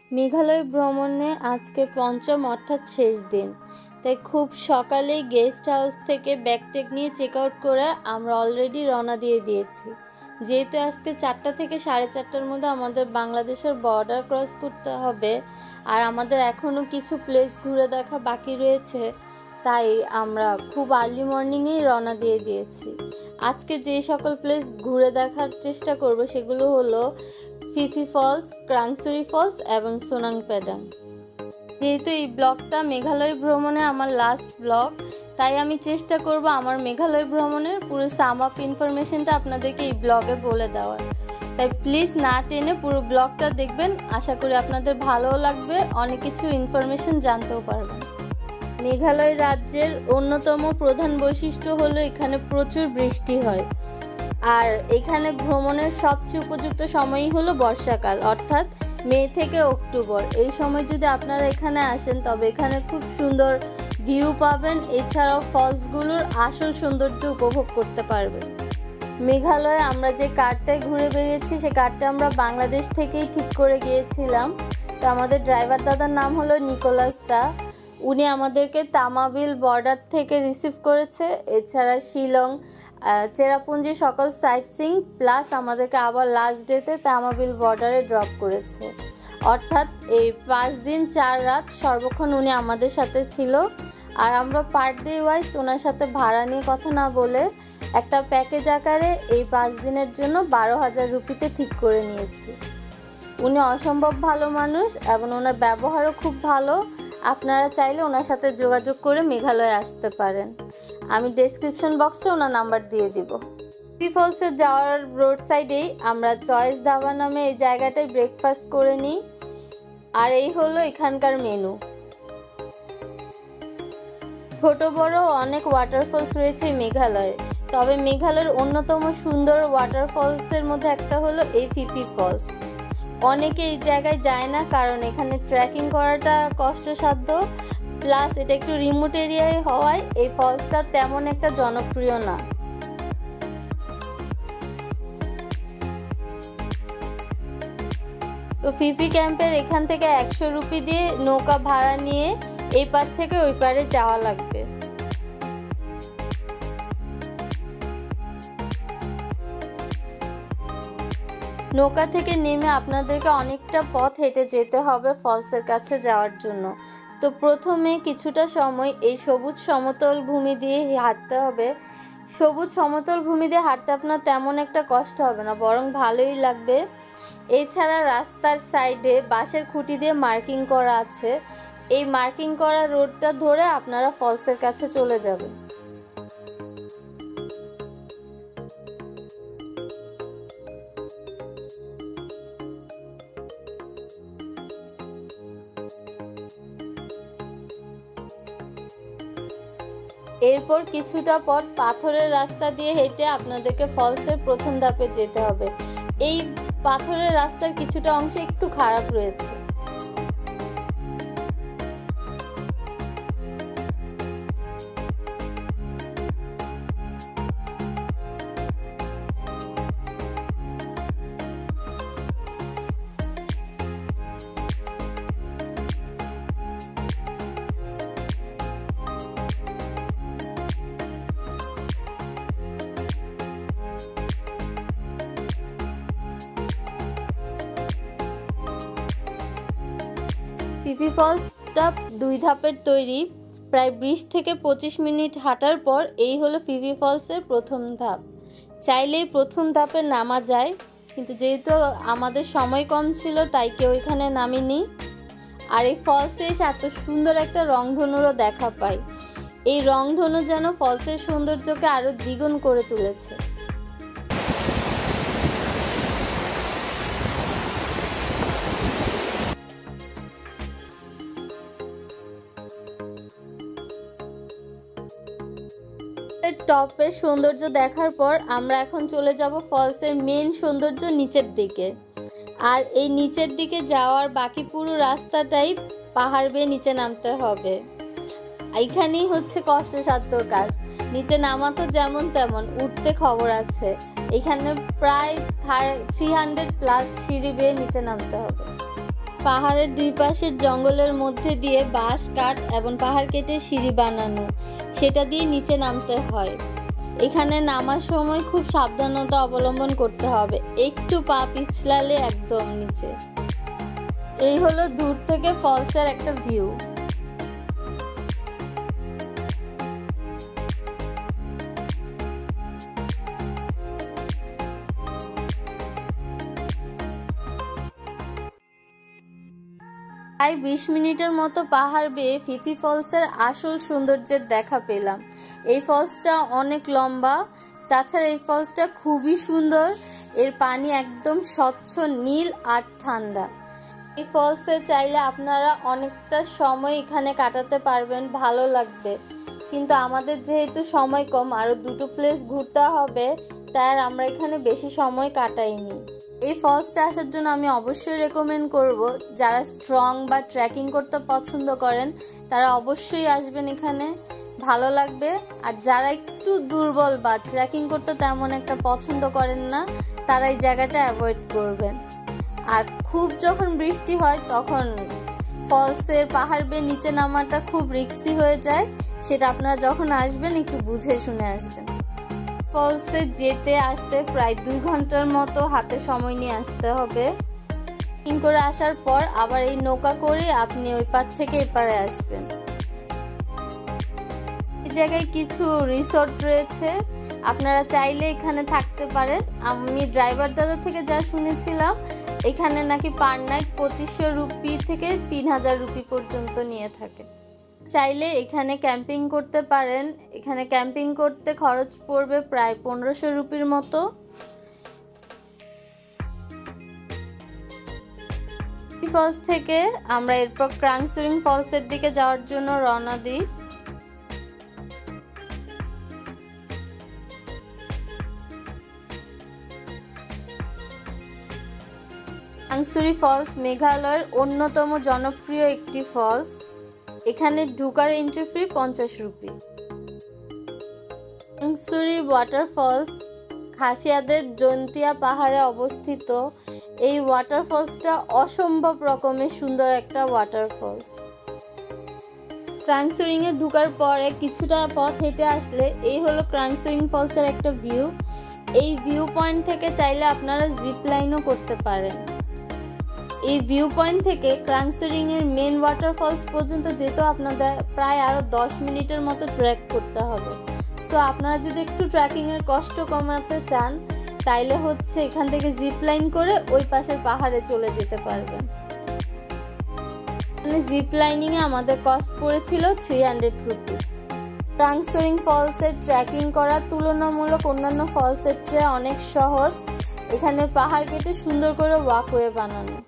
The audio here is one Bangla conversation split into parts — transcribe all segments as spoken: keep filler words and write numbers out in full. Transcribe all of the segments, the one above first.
মেঘালয় ভ্রমণে আজকে পঞ্চম অর্থাৎ শেষ দিন, তাই খুব সকালেই গেস্ট হাউস থেকে ব্যাগ টেক নিয়ে চেক আউট করে আমরা অলরেডি রওনা দিয়ে দিয়েছি। যেহেতু আজকে চারটা থেকে সাড়ে চারটার মধ্যে আমাদের বাংলাদেশের বর্ডার ক্রস করতে হবে আর আমাদের এখনও কিছু প্লেস ঘুরে দেখা বাকি রয়েছে, তাই আমরা খুব আর্লি মর্নিংয়েই রওনা দিয়ে দিয়েছি। আজকে যে সকল প্লেস ঘুরে দেখার চেষ্টা করব সেগুলো হলো ফিফি ফলস, ক্রাং সুরি ফলস এবং সোনাং পেডাং। যেহেতু এই ব্লগটা মেঘালয় ভ্রমণে আমার লাস্ট ব্লগ, তাই আমি চেষ্টা করব আমার মেঘালয় ভ্রমণের পুরো সাম আপ ইনফরমেশনটা আপনাদেরকে এই ব্লগে বলে দেওয়ার। তাই প্লিজ না টেনে পুরো ব্লগটা দেখবেন, আশা করি আপনাদের ভালোও লাগবে, অনেক কিছু ইনফরমেশন জানতেও পারবেন। মেঘালয় রাজ্যের অন্যতম প্রধান বৈশিষ্ট্য হলো এখানে প্রচুর বৃষ্টি হয়, আর এখানে ভ্রমণের সবচেয়ে উপযুক্ত সময়ই হলো বর্ষাকাল অর্থাৎ মে থেকে অক্টোবর। এই সময় যদি আপনারা এখানে আসেন তবে এখানে খুব সুন্দর ভিউ পাবেন, এছাড়াও ফলসগুলোর আসল সৌন্দর্য উপভোগ করতে পারবেন। মেঘালয়ে আমরা যে কারটায় ঘুরে বেরিয়েছি সে কারটা আমরা বাংলাদেশ থেকেই ঠিক করে গিয়েছিলাম। তো আমাদের ড্রাইভার দাদার নাম হলো নিকোলাস দা, উনি আমাদেরকে তামাবিল বর্ডার থেকে রিসিভ করেছে, এছাড়া শিলং, চেরাপুঞ্জি সকল সাইটসিং প্লাস আমাদেরকে আবার লাস্ট ডেতে তামাবিল বর্ডারে ড্রপ করেছে। অর্থাৎ এই পাঁচ দিন চার রাত সর্বক্ষণ উনি আমাদের সাথে ছিল। আর আমরা পার ডে ওয়াইজ ওনার সাথে ভাড়া নিয়ে কথা না বলে একটা প্যাকেজ আকারে এই পাঁচ দিনের জন্য বারো হাজার রুপিতে ঠিক করে নিয়েছি। উনি অসম্ভব ভালো মানুষ এবং ওনার ব্যবহারও খুব ভালো। আপনারা চাইলে ওনার সাথে যোগাযোগ করে মেঘালয়ে আসতে পারেন, আমি ডেসক্রিপশন বক্সে ওনার নাম্বার দিয়ে দিব। ফিফি ফলসে যাওয়ার রোড সাইডেই আমরা চয়েস ধাবা নামে এই জায়গাটায় ব্রেকফাস্ট করে নিই, আর এই হলো এখানকার মেনু। ছোট বড় অনেক ওয়াটারফলস রয়েছে মেঘালয়ে, তবে মেঘালয়ের অন্যতম সুন্দর ওয়াটারফলসের মধ্যে একটা হলো এই ফিফি ফলস। অনেকে এই জায়গায় যায় না কারণ এখানে ট্রেকিং করাটা কষ্টসাধ্য, প্লাস এটা একটু রিমোট এরিয়ায় হওয়ায় এই ফলসটা তেমন একটা জনপ্রিয় না। তো ফিফি ক্যাম্পের এখান থেকে একশো রুপি দিয়ে নৌকা ভাড়া নিয়ে এই পার থেকে ওই পারে যাওয়া লাগবে। নৌকা থেকে নেমে আপনাদেরকে অনেকটা পথ হেঁটে যেতে হবে ফলসের কাছে যাওয়ার জন্য। তো প্রথমে কিছুটা সময় এই সবুজ সমতল ভূমি দিয়ে হাঁটতে হবে। সবুজ সমতল ভূমি দিয়ে হাঁটতে আপনার তেমন একটা কষ্ট হবে না, বরং ভালোই লাগবে। এছাড়া রাস্তার সাইডে বাঁশের খুঁটি দিয়ে মার্কিং করা আছে, এই মার্কিং করা রোডটা ধরে আপনারা ফলসের কাছে চলে যাবেন। এরপর কিছুটা পথ পাথরের রাস্তা দিয়ে হেঁটে আপনাদেরকে ফলসের প্রথম ধাপে যেতে হবে। এই পাথরের রাস্তার কিছুটা অংশ একটু খারাপ রয়েছে। ফিফি ফলসটা দুই ধাপের তৈরি, প্রায় বিশ থেকে পঁচিশ মিনিট হাঁটার পর এই হলো ফিফি ফলসের প্রথম ধাপ। চাইলেই প্রথম ধাপে নামা যায়, কিন্তু যেহেতু আমাদের সময় কম ছিল তাই কেউ এখানে নামিনি। আর এই ফলসে এসে এত সুন্দর একটা রংধনুরও দেখা পাই, এই রংধনু যেন ফলসের সৌন্দর্যকে আরো দ্বিগুণ করে তুলেছে। টপের সৌন্দর্য দেখার পর আমরা এখন চলে যাব ফলসের মেন সৌন্দর্য নিচের দিকে। আর এই নিচের দিকে যাওয়ার বাকি পুরো রাস্তাটাই পাহাড় বেয়ে নিচে নামতে হবে। এইখানেই হচ্ছে কষ্টসাধ্য কাজ, নিচে নামা তো যেমন তেমন, উঠতে খবর আছে। এখানে প্রায় থ্রি হান্ড্রেড প্লাস সিঁড়ি বেয়ে নিচে নামতে হবে। পাহাড়ের দুই পাশের জঙ্গলের মধ্যে দিয়ে বাঁশ কাঠ এবং পাহাড় কেটে সিঁড়ি বানানো, সেটা দিয়ে নিচে নামতে হয়। এখানে নামার সময় খুব সাবধানতা অবলম্বন করতে হবে, একটু পা পিছলালে একদম নিচে। এই হলো দূর থেকে ফলসের একটা ভিউ। প্রায় বিশ মিনিটের মতো পাহাড় বেয়ে ফিফি ফলসের আসল সৌন্দর্যের দেখা পেলাম। এই ফলসটা অনেক লম্বা, তাছাড়া এই ফলসটা খুবই সুন্দর। এর পানি একদম স্বচ্ছ নীল আর ঠান্ডা। এই ফলসে চাইলে আপনারা অনেকটা সময় এখানে কাটাতে পারবেন, ভালো লাগবে। কিন্তু আমাদের যেহেতু সময় কম, আরো দুটো প্লেস ঘুরতে হবে, তাই আর আমরা এখানে বেশি সময় কাটাইনি। এই ফলসটা আসার জন্য আমি অবশ্যই রেকমেন্ড করব, যারা স্ট্রং বা ট্রেকিং করতে পছন্দ করেন তারা অবশ্যই আসবেন এখানে, ভালো লাগবে। আর যারা একটু দুর্বল বা ট্রেকিং করতে তেমন একটা পছন্দ করেন না, তারা এই জায়গাটা অ্যাভয়েড করবেন। আর খুব যখন বৃষ্টি হয় তখন ফলসের পাহাড় বেয়ে নিচে নামাটা খুব রিস্কি হয়ে যায়, সেটা আপনারা যখন আসবেন একটু বুঝে শুনে আসবেন। ফলসে যেতে আসতে প্রায় দুই ঘন্টার মতো হাতে সময় নিয়ে আসতে হবে। ট্রেকিং করে আসার পর আবার এই নৌকা করে আপনি ওই পার থেকে এই পারে আসবেন। এই জায়গায় কিছু রিসোর্ট রয়েছে, আপনারা চাইলে এখানে থাকতে পারেন। আমি ড্রাইভার দাদা থেকে যা শুনেছিলাম, এখানে নাকি পার নাইট পঁচিশশো রুপি থেকে তিন হাজার রুপি পর্যন্ত নিয়ে থাকে। চাইলে এখানে ক্যাম্পিং করতে পারেন। এখানে ক্যাম্পিং করতে খরচ পড়বে প্রায় পনেরোশো রুপির মতো। ফলস থেকে আমরা এরপর ক্রাংসুরিং ফলসের দিকে যাওয়ার জন্য রওনা দিই। ক্রাংসুরি ফলস মেঘালয়ের অন্যতম জনপ্রিয় একটি ফলস। এখানে ঢুকার এন্ট্রি ফি পঞ্চাশ রুপি। ক্রাংসুরি ওয়াটারফলস খাসিয়াদের জন্তিয়া পাহাড়ে অবস্থিত। এই ওয়াটারফলসটা অসম্ভব রকমের সুন্দর একটা ওয়াটারফলস। ক্রাংসুরিং এ ঢুকার পরে কিছুটা পথ হেঁটে আসলে এই হলো ক্রাংসুরিং ফলসের একটা ভিউ। এই ভিউ পয়েন্ট থেকে চাইলে আপনারা জিপ লাইনও করতে পারেন। এই ভিউ পয়েন্ট থেকে ক্রাংসুরিং এর মেন ওয়াটারফলস পর্যন্ত যেতে আপনাদের প্রায় আরো দশ মিনিটের মতো ট্রেক করতে হবে। সো আপনারা যদি একটু ট্রেকিং এর কষ্ট কমাতে চান, তাইলে হচ্ছে এখান থেকে জিপ লাইন করে ওই পাশের পাহাড়ে চলে যেতে পারবেন। মানে জিপ লাইনিং এ আমাদের কস্ট পড়েছিল থ্রি হান্ড্রেড রুপি। ক্রাংসুরিং ফলসের ট্রেকিং করা তুলনামূলক অন্যান্য ফলসের চেয়ে অনেক সহজ। এখানে পাহাড় কেটে সুন্দর করে ওয়াকওয়ে বানানো।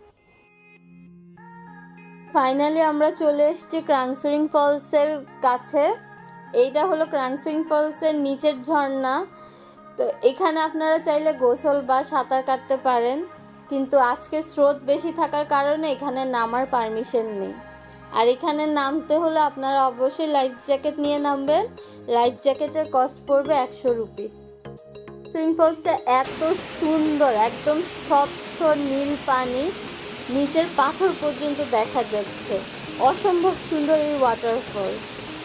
ফাইনালি আমরা চলে এসেছি ক্রাংসুরিং ফলসের কাছে। এইটা হলো ক্রাংসুরিং ফলসের নিচের ঝর্ণা। তো এখানে আপনারা চাইলে গোসল বা সাঁতার কাটতে পারেন, কিন্তু আজকে স্রোত বেশি থাকার কারণে এখানে নামার পারমিশন নেই। আর এখানে নামতে হলে আপনারা অবশ্যই লাইফ জ্যাকেট নিয়ে নামবেন। লাইফ জ্যাকেটের কস্ট পড়বে একশো রুপি। সুইমিং ফলসটা এত সুন্দর, একদম স্বচ্ছ নীল পানি, নিচের পাথর পর্যন্ত দেখা যাচ্ছে। অসম্ভব সুন্দর এই ওয়াটারফলস।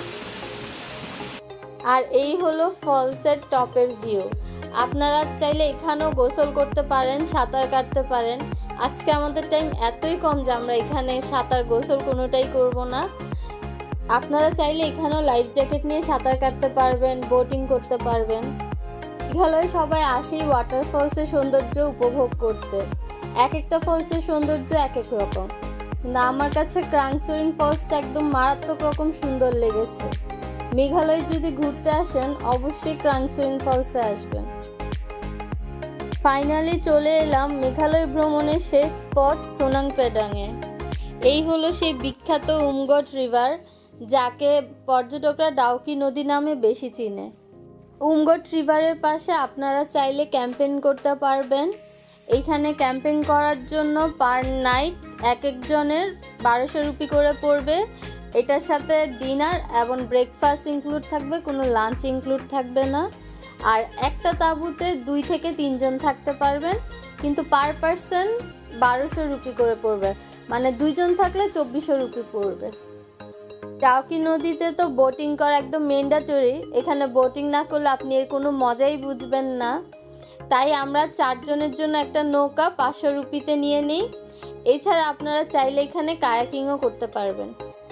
আর এই হলো ফলসের টপের ভিউ। আপনারা চাইলে এখানেও গোসল করতে পারেন, সাঁতার কাটতে পারেন। আজকে আমাদের টাইম এতই কম যে আমরা এখানে সাঁতার গোসল কোনোটাই করব না। আপনারা চাইলে এখানেও লাইফ জ্যাকেট নিয়ে সাঁতার কাটতে পারবেন, বোটিং করতে পারবেন। মেঘালয়ে সবাই আসে ওয়াটারফলসের সৌন্দর্য উপভোগ করতে। এক একটা ফলসের সৌন্দর্য এক এক রকম, কিন্তু আমার কাছে ক্রাংসুরিং ফলসটা একদম মারাত্মক রকম সুন্দর লেগেছে। মেঘালয়ে যদি ঘুরতে আসেন অবশ্যই ক্রাংসুরিং ফলসে আসবেন। ফাইনালি চলে এলাম মেঘালয় ভ্রমণের শেষ স্পট সোনাং পেডাংয়ে। এই হলো সেই বিখ্যাত উমগট রিভার, যাকে পর্যটকরা ডাউকি নদী নামে বেশি চিনে। উমগট রিভারের পাশে আপনারা চাইলে ক্যাম্পেইন করতে পারবেন। এইখানে ক্যাম্পিং করার জন্য পার নাইট এক একজনের বারোশো রুপি করে পড়বে। এটার সাথে ডিনার এবং ব্রেকফাস্ট ইনক্লুড থাকবে, কোনো লাঞ্চ ইনক্লুড থাকবে না। আর একটা তাঁবুতে দুই থেকে তিনজন থাকতে পারবেন, কিন্তু পার পারসন বারোশো রুপি করে পড়বে। মানে দুইজন থাকলে চব্বিশশো রুপি পড়বে। ডাউকি নদীতে তো বোটিং করা একদম ম্যান্ডেটরি, এখানে বোটিং না করলে আপনি এর কোনো মজাই বুঝবেন না। তাই আমরা চারজনের জন্য একটা নৌকা পাঁচশো রুপিতে নিয়ে নিই। এছাড়া আপনারা চাইলে এখানে কায়াকিংও করতে পারবেন।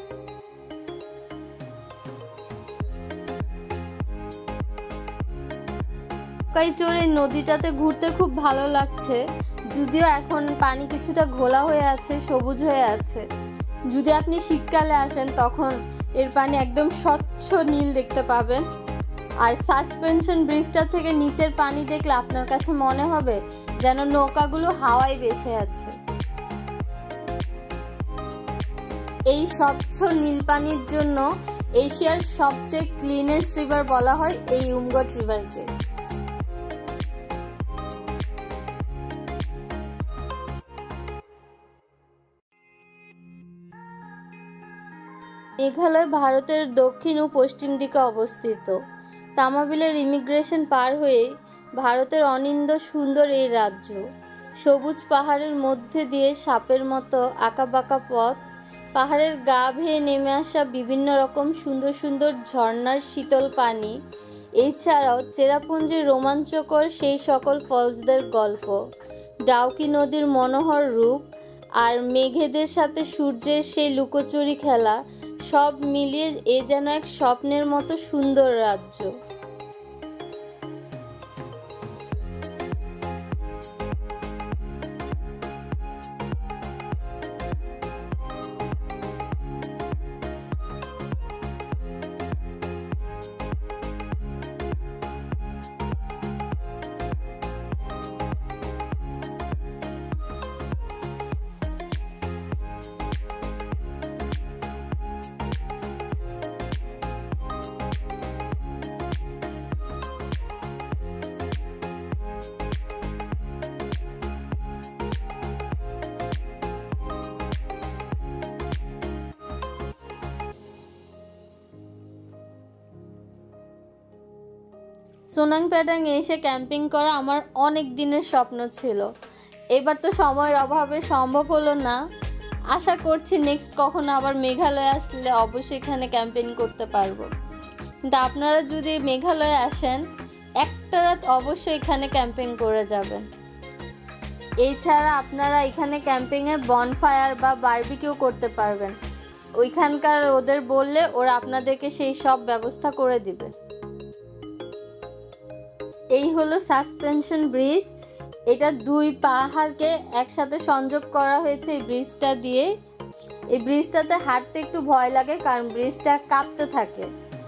নৌকায় চড়ে নদীটাতে ঘুরতে খুব ভালো লাগছে, যদিও এখন পানি কিছুটা ঘোলা হয়ে আছে, সবুজ হয়ে আছে। যদি আপনি শীতকালে আসেন তখন এর পানি একদম স্বচ্ছ নীল দেখতে পাবেন। আর সাসপেনশন ব্রিজটা থেকে নিচের পানি দেখলে আপনার কাছে মনে হবে যেন নৌকাগুলো হাওয়ায় ভেসে আছে। এই স্বচ্ছ নীল পানির জন্য এশিয়ার সবচেয়ে ক্লিনেস্ট রিভার বলা হয় এই উমগট রিভারকে। মেঘালয় ভারতের দক্ষিণ ও পশ্চিম দিকে অবস্থিত। তামাবিলের ইমিগ্রেশন পার হয়ে ভারতের অনিন্দ সুন্দর এই রাজ্য। সবুজ পাহাড়ের মধ্যে দিয়ে সাপের মতো আঁকাবাঁকা পথ, পাহাড়ের গা ভেয়ে নেমে আসা বিভিন্ন রকম সুন্দর সুন্দর ঝর্ণার শীতল পানি, এছাড়াও চেরাপুঞ্জির রোমাঞ্চকর সেই সকল ফলসদের গল্প, ডাউকি নদীর মনোহর রূপ, আর মেঘেদের সাথে সূর্যের সেই লুকোচুরি খেলা, সব মিলিয়ে এ যেন এক স্বপ্নের মতো সুন্দর রাজ্য। সোনাং প্যাডাং এসে ক্যাম্পিং করা আমার অনেক দিনের স্বপ্ন ছিল। এবার তো সময়ের অভাবে সম্ভব হলো না। আশা করছি নেক্সট কখনো আবার মেঘালয় আসলে অবশ্যই এখানে ক্যাম্পিং করতে পারবো। কিন্তু আপনারা যদি মেঘালয়ে আসেন একটা রাত অবশ্যই এখানে ক্যাম্পিং করে যাবেন। এছাড়া আপনারা এখানে ক্যাম্পিংয়ে বনফায়ার বা বারবিকিউ করতে পারবেন। ওইখানকার ওদের বললে ওরা আপনাদেরকে সেই সব ব্যবস্থা করে দিবে। এই হলো সাসপেনশন ব্রিজ। এটা দুই পাহাড়কে একসাথে সংযোগ করা হয়েছে এই ব্রিজটা দিয়ে। এই ব্রিজটাতে হাঁটতে একটু ভয় লাগে কারণ ব্রিজটা কাঁপতে থাকে।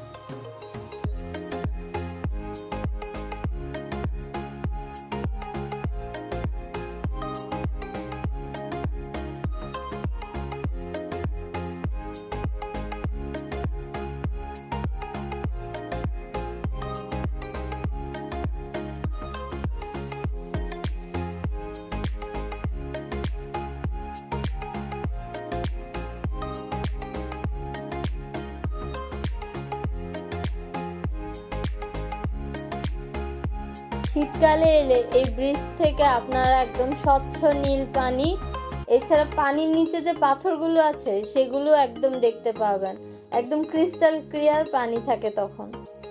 শীতকালে এলে এই ব্রিজ থেকে আপনারা একদম স্বচ্ছ নীল পানি, এছাড়া পানির নিচে যে পাথরগুলো আছে সেগুলো একদম দেখতে পাবেন। একদম ক্রিস্টাল ক্লিয়ার পানি থাকে তখন।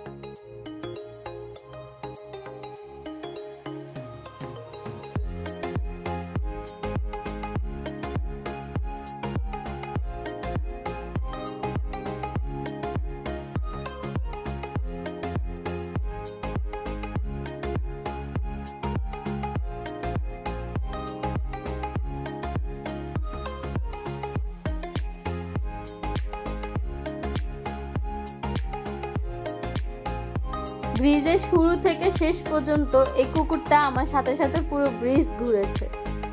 ব্রিজের শুরু থেকে শেষ পর্যন্ত এই কুকুরটা আমার সাথে সাথে পুরো ব্রিজ ঘুরেছে।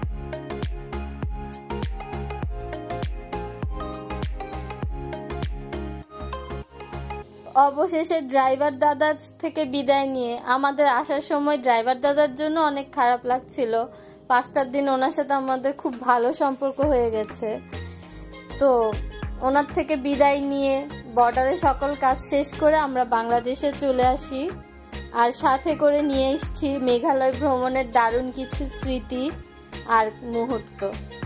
অবশেষে ড্রাইভার দাদার থেকে বিদায় নিয়ে আমাদের আসার সময় ড্রাইভার দাদার জন্য অনেক খারাপ লাগছিল। পাঁচটার দিন ওনার সাথে আমাদের খুব ভালো সম্পর্ক হয়ে গেছে। তো ওনার থেকে বিদায় নিয়ে বর্ডারে সকল কাজ শেষ করে আমরা বাংলাদেশে চলে আসি। আর সাথে করে নিয়ে এসেছি মেঘালয় ভ্রমণের দারুণ কিছু স্মৃতি আর মুহূর্ত।